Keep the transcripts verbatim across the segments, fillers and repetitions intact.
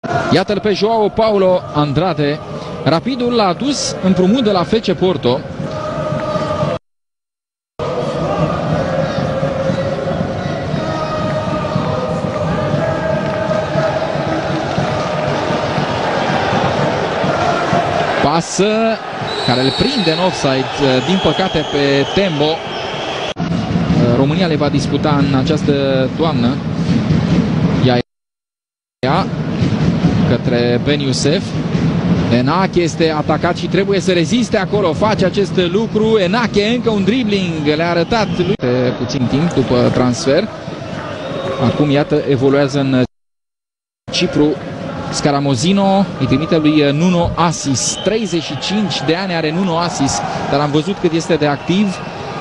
Iată-l pe Joao Paulo Andrade. Rapidul l-a adus împrumut de la F C Porto. Pasă care îl prinde în offside, din păcate, pe Tembo. România le va disputa în această toamnă. Ea către Ben Youssef. Enache este atacat și trebuie să reziste acolo. Face acest lucru. Enache, încă un dribbling. Le-a arătat lui de puțin timp după transfer. Acum, iată, evoluează în Cipru. Scaramozino îi trimite lui Nuno Asis. treizeci și cinci de ani are Nuno Asis, dar am văzut cât este de activ.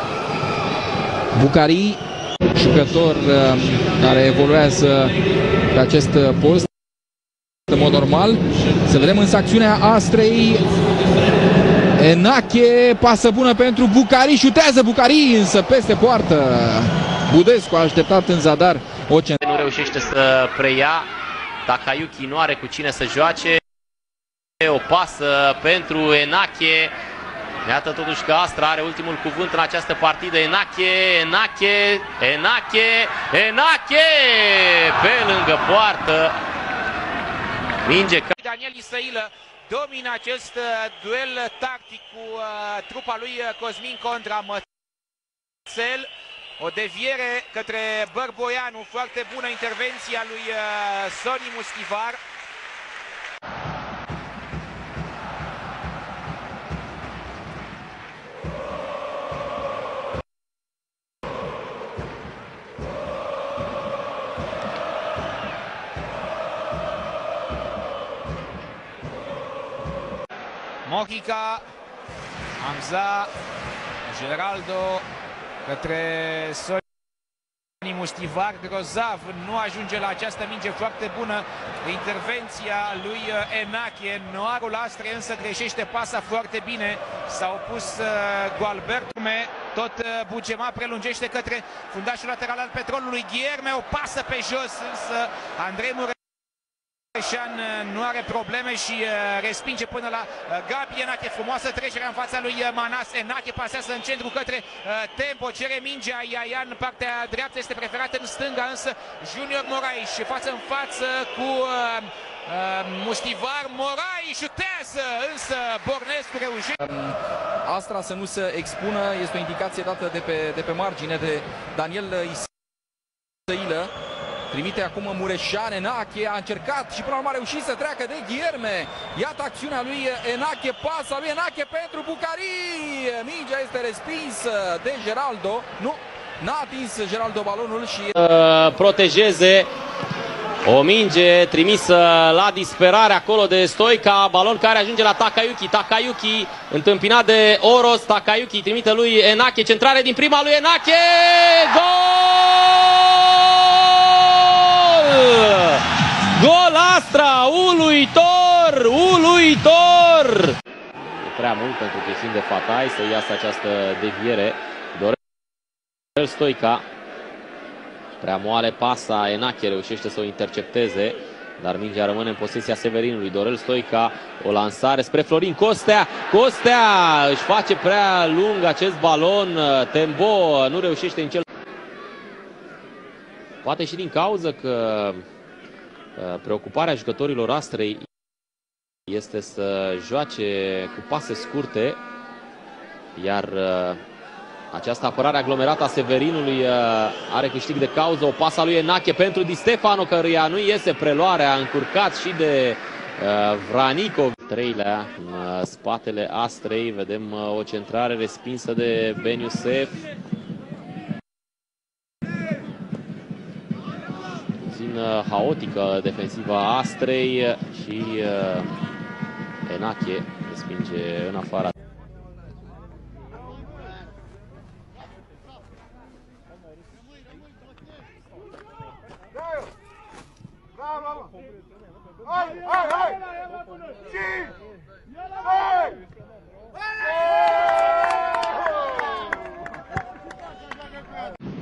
Bucari, jucător care evoluează pe acest post în mod normal. Să vedem însă acțiunea Astrei. Enache, pasă bună pentru Bucari, șutează Bucari, însă peste poartă. Budescu a așteptat în zadar o centră. Nu reușește să preia. Takayuki nu are cu cine să joace. O pasă pentru Enache. Iată totuși că Astra are ultimul cuvânt în această partidă. Enache, Enache, Enache, Enache! Pe lângă poartă. Minge. Daniel Isăilă domină acest duel tactic cu uh, trupa lui Cosmin contra Mățel. O deviere către Bărboianu, foarte bună intervenția lui uh, Soni Mustivar. Mojica, Hamza, Geraldo către Soni Mustivar. Grozav nu ajunge la această minge foarte bună. Intervenția lui Enache. Noarul Astre însă greșește pasa foarte bine. S-a opus uh, Gualbert. Tot uh, Bugema prelungește către fundașul lateral al Petrolului. Ghierme, o pasă pe jos, însă Andrei Mureșan nu are probleme și uh, respinge până la uh, Gabi Enache. Frumoasă trecerea în fața lui uh, Manas. Enache pasează în centru către uh, Tempo, cere mingea. Iaian, partea dreaptă este preferată în stânga, însă Junior Moraes față în față cu uh, uh, Mustivar. Moraes șutează, însă Bornescu reușește. Astra să nu se expună, este o indicație dată de pe, de pe margine de Daniel Isăilă. Trimite acum Mureșan. Enache a încercat și până la urmă a reușit să treacă de Ghierme. Iată acțiunea lui Enache, pasa lui Enache pentru Bucari. Mingea este respinsă de Geraldo. Nu, n-a atins Geraldo balonul și uh, protejeze o minge trimisă la disperare acolo de Stoica. Balon care ajunge la Takayuki. Takayuki întâmpinat de Oros. Takayuki trimite lui Enache. Centrare din prima lui Enache. Gol! Gol Astra! Uluitor! Uluitor! E prea mult pentru Cristin de Fatai să iasă această deviere. Dorel Stoica. Prea moale pasa. Enache reușește să o intercepteze, dar mingea rămâne în posesia Severinului. Dorel Stoica, o lansare spre Florin Costea. Costea își face prea lung acest balon. Tembo nu reușește în cel. Poate și din cauză că preocuparea jucătorilor Astrei este să joace cu pase scurte, iar această apărare aglomerată a Severinului are câștig de cauză. O pasă a lui Enache pentru Di Stefano, căruia nu iese preluarea, încurcat și de Vranico. Treilea în spatele Astrei, vedem o centrare respinsă de Ben Youssef. Haotică defensiva Astrei și uh, Enache respinge în afara.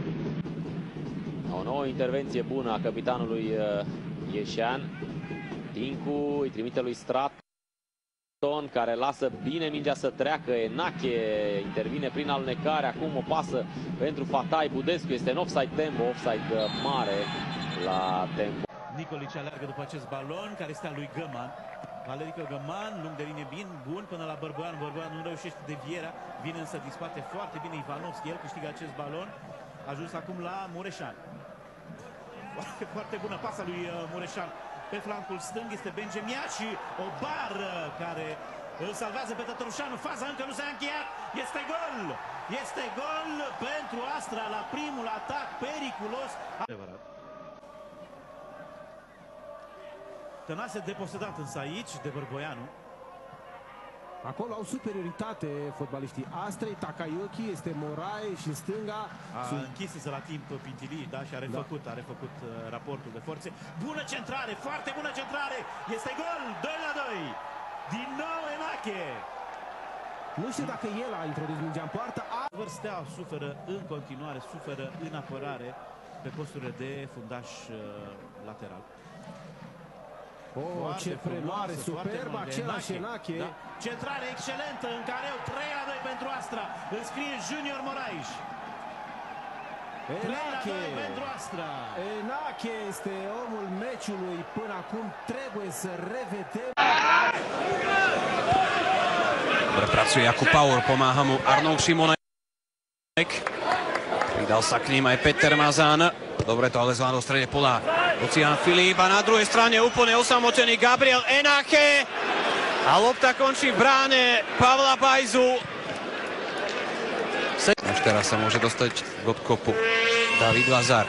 O nouă intervenție bună a capitanului Ieșean. Tincu îi trimite lui Stratton, care lasă bine mingea să treacă. Enache intervine prin alunecare. Acum o pasă pentru Fatai Budescu. Este în offside Tembo, offside mare la Tembo. Nicolici aleargă după acest balon, care este al lui Găman. Valerico Găman, lung de linie bine, bun până la Bărboian. Bărboian nu reușește devierea, vine însă din spate foarte bine Ivanovski. El câștigă acest balon. A ajuns acum la Mureșan. Foarte, foarte bună pasa lui Mureșan. Pe flancul stâng este Benjemia și o bară care îl salvează pe Tătărușanu. Faza încă nu s-a încheiat. Este gol! Este gol pentru Astra la primul atac periculos. Adevărat. Tănase deposedat însă aici de Bărboianu. Acolo au superioritate fotbaliștii Astrei. Takayuki, este Moraes și în stânga. A închis însă la timp Pintilii, da, și a refăcut, da. a refăcut uh, raportul de forțe. Bună centrare, foarte bună centrare. Este gol, doi la doi. Din nou Enache. Nu știu dacă el a introdus mingea în poartă. A... Steaua suferă în continuare, suferă în apărare pe posturile de fundaș uh, lateral. Oh, foarte ce preluare superbă, același Enache. Da. Centrare excelentă în careu, trei la doi pentru Astra. Înscrie Junior Moraes. Enache pentru Astra. Enache este omul meciului până acum. Trebuie să revedem. Dobre pracuje Jakub Paur, pomáha mu Arnold Šimonek. Pridal sa k ním aj Peter Mazán. Dobre to ale zvládol v strede pola Lucián Filip a na druhej strane úplne osamotený Gabriel Enache. A lopta končí v bráne Pavla Bajzu. Už teraz sa môže dostať k odkopu David Lazar.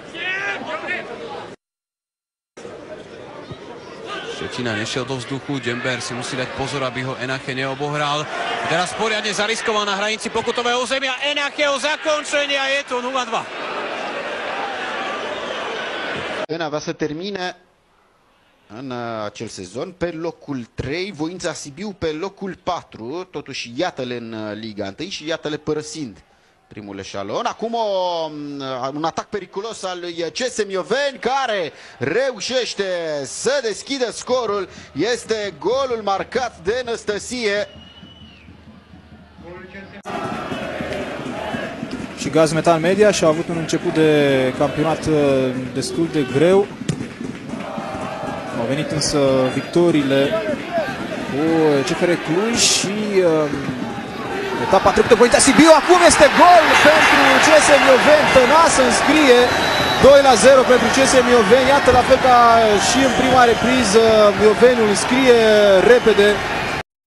Štetina nešiel do vzduchu, Džember si musí dať pozor, aby ho Enache neobohral. Teraz poriadne zariskoval na hranici pokutového územia Enacheho zakončenie a je to nula dva. Avea să termine în acel sezon pe locul trei, Voința Sibiu pe locul patru, totuși iată-le în Liga unu și iată-le părăsind primul eșalon. Acum o, un atac periculos al lui C S Mioveni, care reușește să deschidă scorul. Este golul marcat de Năstăsie. Și Gaz Metal Media și-a avut un început de campionat destul de greu. Au venit însă victoriile cu C F R Cluj și uh, etapa trecută Voința Sibiu. Acum este gol pentru C S Mioveni. Tănase înscrie doi la zero pentru C S Mioveni. Iată, la fel ca și în prima repriză, Mioveniul înscrie repede